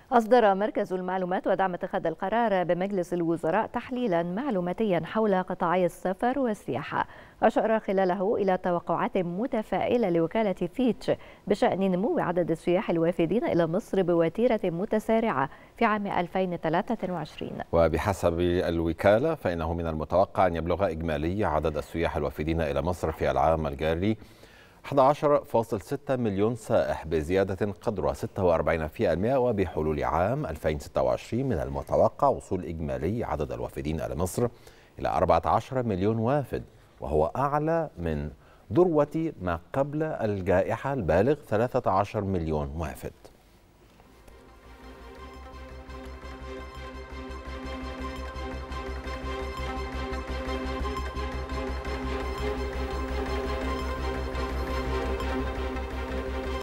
أصدر مركز المعلومات ودعم اتخاذ القرار بمجلس الوزراء تحليلا معلوماتيا حول قطاعي السفر والسياحة، أشار خلاله إلى توقعات متفائلة لوكالة فيتش بشأن نمو عدد السياح الوافدين إلى مصر بوتيرة متسارعة في عام 2023. وبحسب الوكالة فإنه من المتوقع أن يبلغ إجمالي عدد السياح الوافدين إلى مصر في العام الجاري 11.6 مليون سائح بزيادة قدرها 46%، وبحلول عام 2026 من المتوقع وصول إجمالي عدد الوافدين إلى مصر إلى 14 مليون وافد، وهو أعلى من ذروة ما قبل الجائحة البالغ 13 مليون وافد.